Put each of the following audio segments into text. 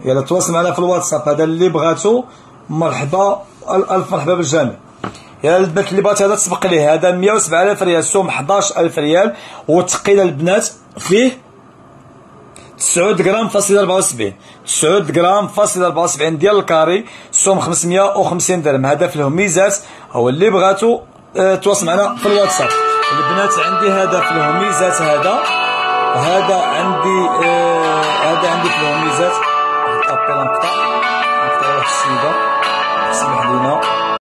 يلا تواصل معنا في الواتساب. هذا اللي بغاتو مرحبا، الف مرحبا بالجميع. يا البنات اللي بغات هذا تسبق ليه، هذا 107,000 ريال، سوم 11,000 ريال، والثقيل البنات فيه 9 غرام فاصل 74، 9 غرام فاصل 74 ديال الكاري، سوم 550 درهم. هذا في الهميزات. هو اللي بغاتو تواصل معنا في الواتساب. البنات عندي هذا في الهميزات، هذا عندي هذا عندي في الهميزات. ابيل نقطع واحد السيده تسمح لينا.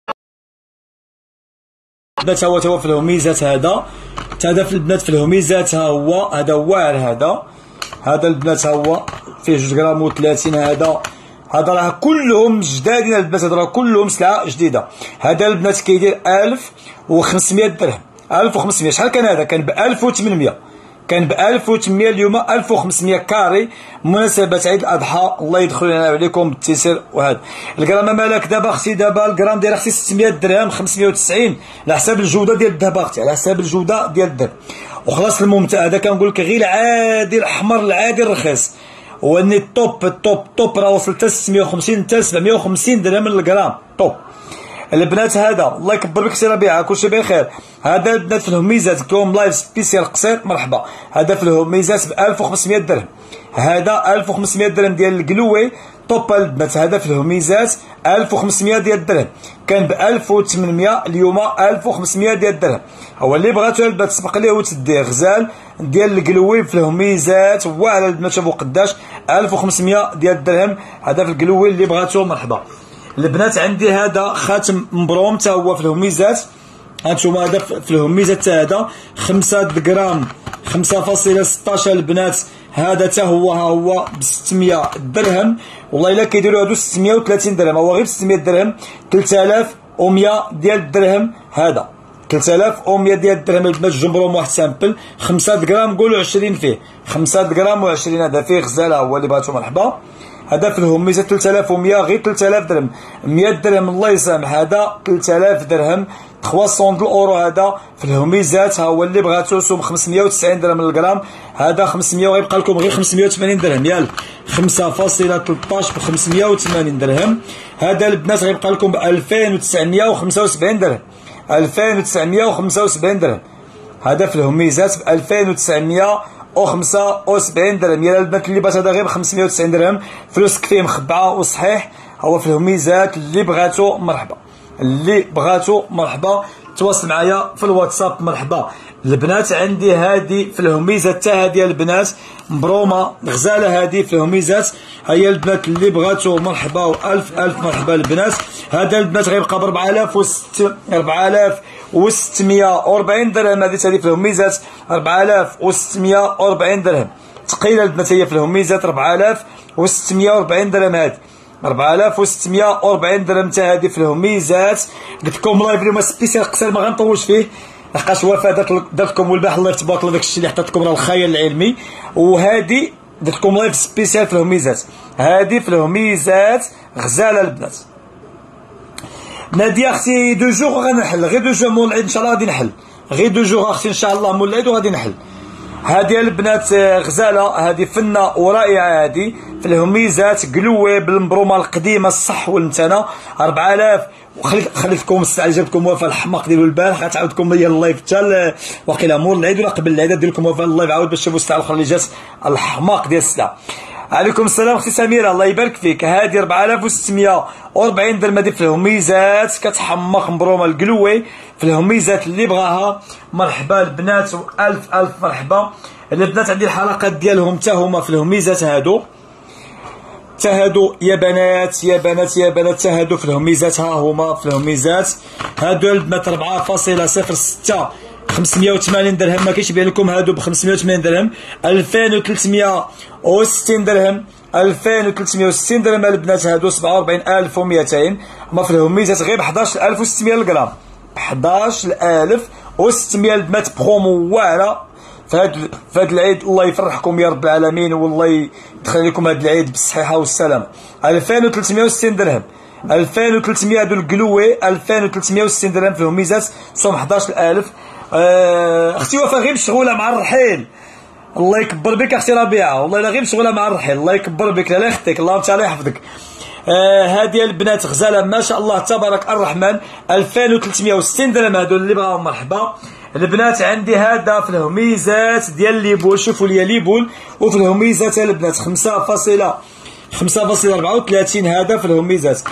البنات هو في الهميزات، هذا في البنات في الهميزات. هذا هو هذا البنات هو فيه 2 غرام و30. هذا راه كلهم جدادين البنات، هذا راه كلهم سلعه جديده. هذا البنات كيدير 1500 درهم. 1500. شحال كان هذا؟ كان ب 1800، كان ب 1800. اليوم 1500 كاري مناسبة عيد الأضحى. الله يدخل لنا عليكم بالتيسير. وهذا الجرام مالك دابا اختي، دابا الجرام داير اختي 600 درهم، 590 على حساب الجودة ديال الذهب اختي، على حساب الجودة ديال الذهب. وخلاص الممتع هذا كنقول لك غير العادي الأحمر العادي الرخيص، هو اني الطوب راه وصل حتى 650 حتى 750 درهم للجرام طوب. البنات هذا الله يكبر بك سي ربيعه، كلشي بخير. هذا البنات في الهميزات كلهم لايف سبيسيال قصير مرحبا. هذا في الهميزات ب 1500 درهم، هذا 1500 درهم ديال القلوي طوب البنات. هذا في الهميزات 1500 ديال الدرهم، كان ب 1800 اليوم 1500 ديال الدرهم. هو اللي بغاتو البنات تسبق ليه وتديه. غزال ديال القلوي في الهميزات، هو على البنات شوفوا قداش 1500 ديال الدرهم. هذا في القلوي اللي بغاتو مرحبا. البنات عندي هذا خاتم مبروم تا هو في الهميزات. هانتوما هذا في الهميزات هذا 5 غرام 5.16 البنات. هذا تا هو ب 600 درهم. والله الا كيديروا هادو 630 درهم، هو غير ب 600 درهم. 3100 ديال الدرهم. هذا 3100 ديال الدرهم البنات. جمبروم واحد سامبل 5 غرام قولوا 20 فيه، 5 غرام و20. هذا فيه غزاله، هو اللي بغاتو مرحبا. هذا في الهميزه 3100 غير 3000 درهم، 100 درهم الله يسامح. هذا 3000 درهم 300 الاورو. هذا في الهميزات. ها هو اللي بغاتو سوم 590 درهم للغرام. هذا 500 وغيبقى لكم غير 580 درهم. ياك 5.13 ب 580 درهم. هذا البنات غيبقى لكم ب 2975 درهم، 2975 درهم. هذا في الهميزات ب 2975 درهم. يا البنات اللي بغات هذا غير ب 590 درهم، فلوس كفيه مخبعه وصحيح. هو في الهميزات. اللي بغاتو مرحبا، اللي بغاتو مرحبا تواصل معايا في الواتساب مرحبا. البنات عندي هادي في الهميزات حتى هادي البنات مبرومه غزاله. هادي في الهميزات. هيا البنات اللي بغاتو مرحبا والف مرحبا البنات. هذا البنات غيبقى ب 4640 درهم. هذه في الهميزات 4640 درهم. ثقيله البنات هي في الهميزات 4640 درهم. هذه 4640 درهم حتى هذه في الهميزات. قلت لكم لايف اليوم سبيسيال قصير ما غنطولش فيه، لحقاش وفاء درت لكم والباح الله تبارك الله داك الشيء اللي حطيت لكم راه الخيال العلمي. وهذه درت لكم لايف سبيسيال في الهميزات. هذه في الهميزات غزاله البنات. ناديه اختي 2 جوغ غنحل، غير 2 جوغ مول العيد ان شاء الله غادي نحل، غير 2 جوغ اختي ان شاء الله مول العيد وغادي نحل. هذه البنات غزاله، هذه فنه ورائعه. هذه في الهميزات قلوه بالمبرومه القديمه الصح والمتنه 4000. خليتكم الساعه جابتكم وفاء الحماق ديالو البارح. غتعاود لكم هي اللايف حتى واقيلا مور العيد ولا قبل العيد ندير لكم وفاء اللايف عاود باش تشوفوا الساعه الاخرى اللي جات الحماق ديال السلعه. عليكم السلام اختي سميره الله يبارك فيك. هذه 4640 درهم. هذه في الهميزات كتحمق مبرومه القلوي في الهميزات. اللي بغاها مرحبا البنات والف مرحبا. البنات عندي الحلقات ديالهم حتى هما في الهميزات. هادو يا بنات يا بنات يا بنات تهادو في الهميزات. ها هما في الهميزات. هادو البنات 4.06 580 درهم. ما كاينش يبيع لكم هادو ب 580 درهم. 2360 درهم، 2360 درهم البنات. هادو 47200. هما في الهميزات غير ب 11600 الغرام، 11600 البنات. برومو واعره فهاد العيد. الله يفرحكم يا رب العالمين، والله يدخل لكم هاد العيد بالصحيحه والسلامه. 2360 درهم، 2300 هادو القلوي 2360 درهم في الهميزات. صوم 11000. اختي وفاء غير مشغوله مع الرحيل، الله يكبر بك اختي ربيعه، والله الا غير مشغوله مع الرحيل. الله يكبر بك، لا يخطيك، الله تعالى يحفظك. هذه البنات غزاله ما شاء الله تبارك الرحمن 2360 درهم هادو اللي بغاهم مرحبا. البنات عندي هذا في الهميزات ديال ليبول، شوفوا لي ليبول، وفي الهميزات البنات 5.34 هذا في الهميزات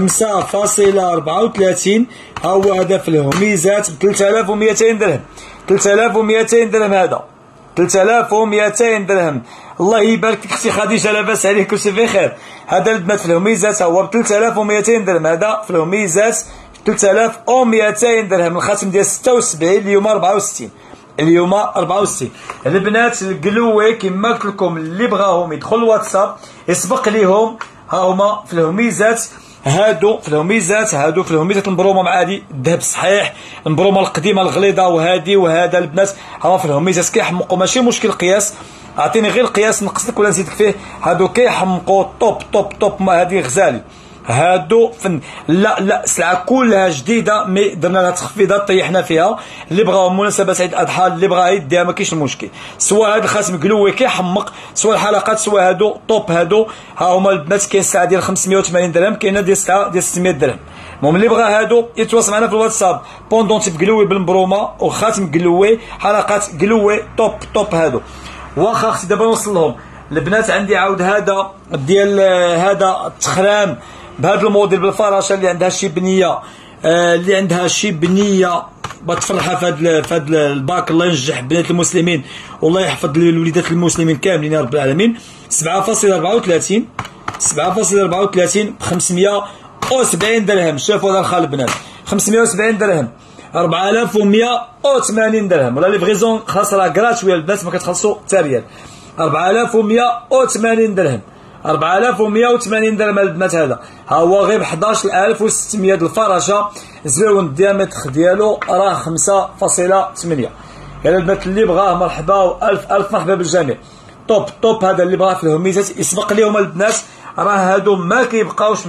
5.34 ها هو هذا في الهميزات ب 3200 درهم. 3200 درهم هذا 3200 درهم. الله يبارك فيك اختي خديجه، لاباس عليك كلشي بخير. هذا البنات في الهميزات هو ب 3200 درهم. هذا في الهميزات 3200 درهم. الخاتم ديال 76 اليوم 64 اليوم 64. البنات القلوي كما قلت لكم اللي بغاهم يدخل الواتساب يسبق ليهم، ها هما في الهميزات هادو في الهميزات المبرومه مع هادي الذهب صحيح، المبرومه القديمه الغليظه وهادي وهذا البنات ها في الهميزات كيحمقوا ماشي مشكل قياس، اعطيني غير القياس نقص لك ولا نزيدك فيه. هادو كيحمقوا طوب ما هادي غزالي هادو فن. لا سلعه كلها جديده مي درنا لها تخفيضات طيحنا فيها. اللي بغاو مناسبه عيد الاضحى اللي بغا يديها ما كاينش المشكل، سواء هذا الخاتم قلوي كيحمق، سواء الحلقات، سواء هادو طوب هادو. ها هما البنات كاين الساعه ديال 580 درهم، كاينه ديال الساعه ديال 600 درهم. المهم اللي بغا هادو يتواصل معنا في الواتساب. بوندونتيف قلوي بالمبرومه وخاتم قلوي، حلقات قلوي طوب هادو. واخا اختي دابا نوصل لهم البنات. عندي عاود هذا ديال هذا التخرام بهذا الموديل بالفراشه اللي عندها شي بنيه، اللي عندها شي بنيه بتفرحها في هذا الباك. الله ينجح بنات المسلمين والله يحفظ الوليدات المسلمين كاملين يا رب العالمين. 7.34 ب 570 درهم. شوفوا هذا الخال البنات 570 درهم 4180 درهم. ولا ليفغيزون خاص راه كراتوي البنات ما كتخلصوا حتى ريال. 4180 درهم 4180 درهم البنات. هذا ها هو غير 11600 الفراشه زوين. الديامتر ديالو راه 5.8. يعني البنات اللي بغاه مرحبا والف الف مرحبا بالجميع. طوب هذا اللي بغاه في الهميزات يسبق ليهم البنات، راه هادو ما كيبقاوش.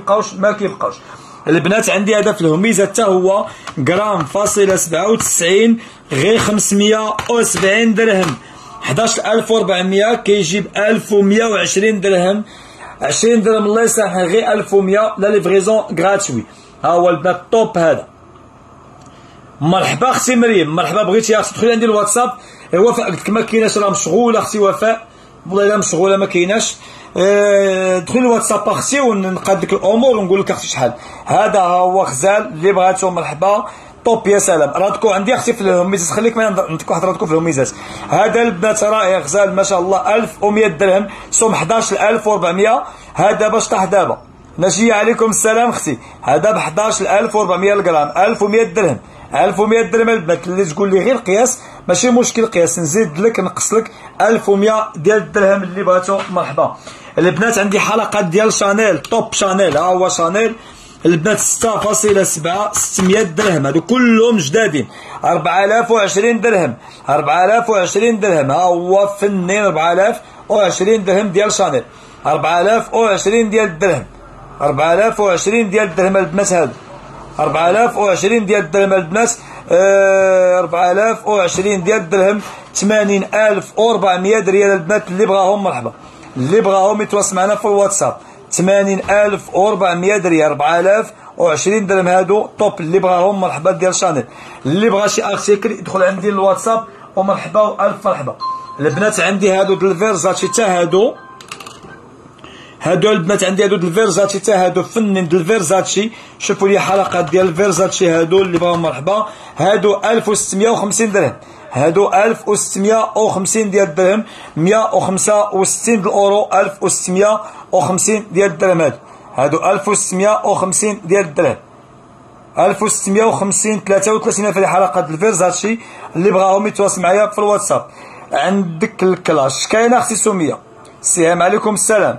البنات عندي هذا في الهميزه حتى هو غرام فاصله 97 غير 570 درهم. 11400 كيجيب 1120 درهم. 20 درهم الله يسامحك غير 1100 لا ليفغيزون غراتوي. ها هو البنات طوب هذا. مرحبا اختي مريم، مرحبا بغيتي اختي تدخلي عندي الواتساب. وفاء قلت لك ما كايناش راه مشغوله اختي وفاء، والله الا مشغوله ما كايناش. دخلي الواتساب اختي ونقاد لك الامور ونقول لك اختي شحال. هذا هو غزال اللي بغاتو مرحبا طوب يا سلام. راه عندي اختي في الهميزات، خليك معايا نعطيك واحد راه في الهميزات. هذا البنات رائع غزال ما شاء الله 1100 درهم سوم 11400. هذا باش طاح دابا. نجيه عليكم السلام اختي. هذا ب 11400 الغرام 1100 درهم 1100 درهم البنات. اللي تقول لي غير قياس ماشي مشكل قياس نزيد لك نقص لك 1100 ديال الدرهم اللي بغاتو مرحبا. البنات عندي حلقات ديال شانيل طوب شانيل. ها هو شانيل البنات 6.7 600 درهم. هادو كلهم جدادين 4020 درهم 4020 درهم. ها هو فنين 4020 درهم ديال شانيل 4020 ديال الدرهم 4020 ديال الدرهم البنات. هادو 4020 ديال الدرهم البنات. 4020 ديال الدرهم 80400 ريال البنات. اللي بغاهم مرحبا، اللي بغاهم يتواصل معنا في الواتساب. 80400 ريال 4020 درهم هادو طوب. اللي بغاهم مرحبا ديال شانيل. اللي بغا شي ارتيكل يدخل عندي الواتساب ومرحبا والف مرحبا. البنات عندي هادو د الفيرزاتشي حتى هادو البنات عندي هادو د الفيرزاتشي حتى هادو فنين د الفيرزاتشي. شوفوا لي حلقات ديال الفيرزاتشي هادو اللي بغاهم مرحبا. هادو 1650 درهم هادو 1650 ديال الدرهم 165 الاورو 1650 ديال الدرهم. هادو 1650 ديال الدرهم 1650 33 في حلقات الفيرزاتشي. اللي بغاهم يتواصل معايا في الواتساب. عندك الكلاش كاينه اختي سميه. السلام عليكم السلام.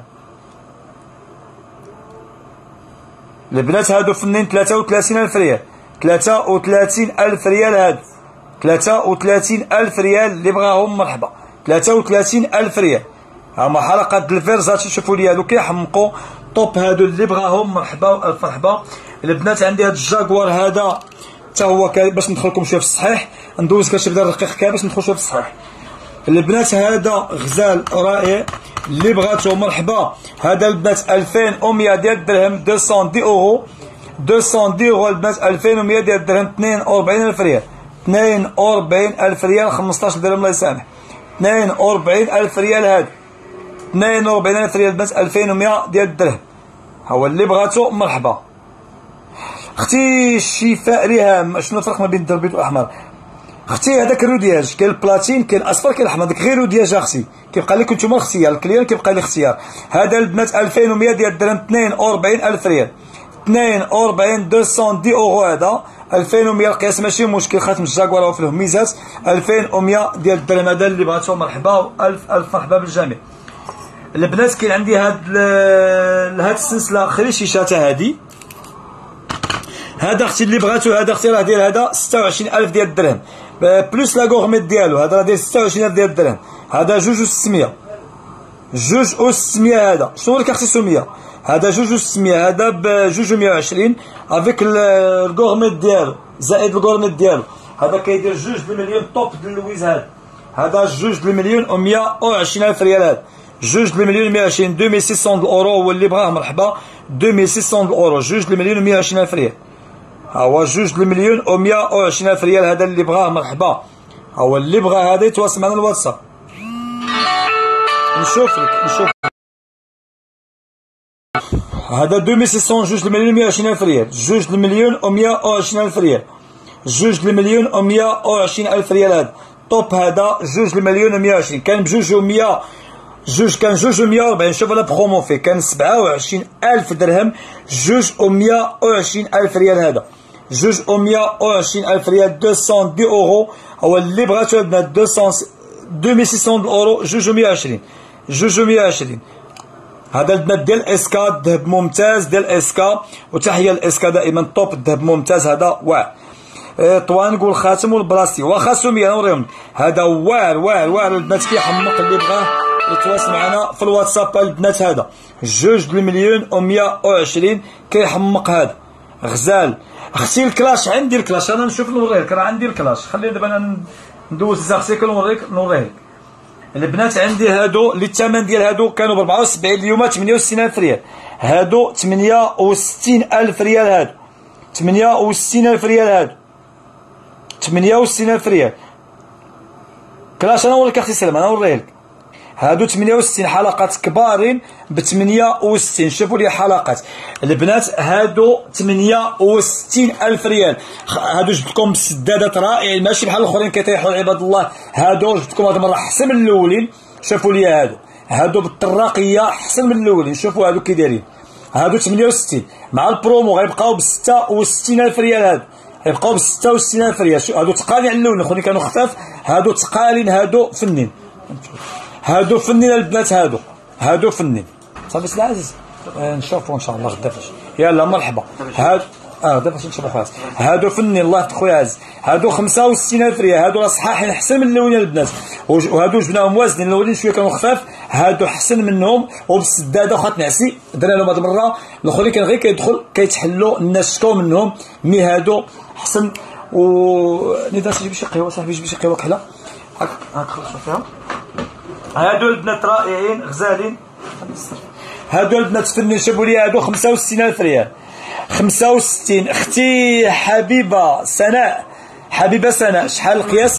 البنات هادو فنين 33000 ريال 33000 ريال. هادو 33000 ريال اللي بغاهم مرحبا 33000 ريال. هما حلقات الفيرزاتشي. شوفوا لي هادو كيحمقوا طوب. هادو اللي بغاهم مرحبا والف مرحبا. البنات عندي هاد الجاكوار هذا حتى هو باش ندخلكم شويه في الصحيح. ندوز كنشوف دار الرقيق باش ندخل شويه في الصحيح. البنات هذا غزال رائع اللي بغاتو مرحبا. هذا البنات 2100 ديال الدرهم، 210 اورو، 210 اورو البنات، 2100 ديال الدرهم، 42000 ريال، 42000 ريال، 15 درهم الله يسامح، 42000 ريال هذا، 42000 ريال البنات، 2100 ديال الدرهم. ها هو اللي بغاتو مرحبا. اختي شفاء ريهام، شنو الفرق ما بين الدربيط والاحمر؟ اختي هذاك الرودياج كاين البلاتين كاين الاصفر كاين الاحمر، داك غير رودياج اختي، كيبقى لكم نتوما الاختيار، الكليان كيبقى لي اختيار. هذا البنات 2100 ديال الدرهم، 42000 ريال، 42 210 اورو هذا، 2100 القياس ماشي مشكل، خاتم الجاكوار في الهميزات، 2100 ديال الدرهم. هذا اللي بغاتو مرحبا، الف الف مرحبا بالجميع. البنات كاين عندي هاد السلسله خريشيشه حتى هادي، هذا اختي اللي بغاتو، هذا اختي راه داير هذا 26000 ديال الدرهم بلوس لا غورميت ديالو، هذا راه داير 26000 ديال الدرهم. هذا 2600، 2600 هذا. شنو لك اختي سميه؟ هذا 2600، هذا ب 220 افيك الغورميت ديالو زائد الغورميت ديالو، هذا كيدير 2 مليون توب ديال لويز. هذا 2 مليون و120000 ريال، هذا 2 مليون 120، 2600 اورو. هو اللي بغاه مرحبا، 2600 اورو، 2 مليون 120000 ريال. ها هو 2 مليون و120000 ريال، هذا اللي بغاه مرحبا. ها هو اللي بغاه هذا يتواصل معنا الواتساب. نشوف لك هذا 2600، 2 مليون 120000 ريال، 2 مليون و120000 ريال، 2 مليون و120000 ريال. هذا طوب، هذا 2 مليون و120، كان بجوج و100، كان 2 و140. شوف لا برومو فيه كان 27000 درهم، 2 و120000 ريال. هذا 2 و120000 ريال، 210 اورو. هو اللي بغاتو البنات 2600 اورو، 2 و120. هذا البنات ديال اسكا، الذهب ممتاز ديال اسكا، وتحيه الاسكا دائما طوب، الذهب ممتاز هذا واعر. طوانق والخاتم والبلاستي واخا سميه نوريهم. هذا واعر البنات كيحمق، اللي بغاه يتواصل معنا في الواتساب البنات. هذا 2 مليون و120 كيحمق، هذا غزال. اختي الكلاش عندي، الكلاش انا نشوف نوريك، راه عندي الكلاش. خليني دابا انا ندوز الزارتيكل ونوريك البنات. عندي هادو اللي الثمن ديال هادو كانوا ب 74، اليوم 68000 ريال. هادو 68000 ريال، هادو 68000 ريال، هادو 68000 ريال. كلاش انا نوريك اختي سلمى، انا نوريك. هادو 68 حلقات كبارين ب 68. شوفوا لي حلقات البنات، هادو 68000 ريال. هادو جبتكم بسدادات رائعين، ماشي بحال الاخرين كيطيحوا عباد الله. هادو جبتكم هاد المره احسن من الاولين. شوفوا لي هادو بالطراقيه احسن من الاولين. شوفوا هادو كي دايرين، هادو 68 مع البرومو غيبقاو ب 66000 ريال. هادو غيبقاو ب 66000 ريال. هادو تقالين على الاولين، الاخرين كانوا خفاف، هادو تقالين، هادو فنين، هادو فنين البنات، هادو فنين. صافي سي العزيز، نشوفوا ان شاء الله غدا فاش. يلا مرحبا. غدا فاش نشوفوا خلاص. هادو فنين، الله يفتح خويا عز. هادو 65000 ريال، هادو راه صحاحين احسن من الاولين البنات، وهادو جبناهم وازنين. الاولين شويه كانوا خفاف، هادو احسن منهم وبالسداده. واخا تنعسي درنا لهم هاد المره، الاخرين كان غير كيدخل كيتحلوا، الناس شكاو منهم. مي هادو احسن. و نداس جيب شي قهوه صاحبي، جيب شي قهوه كحله هاك خلصوا فيها. هادو البنات رائعين غزالين. هادو البنات فنين. شوفوا لي هادو 65000 ريال، 65. اختي حبيبه سناء، شحال القياس؟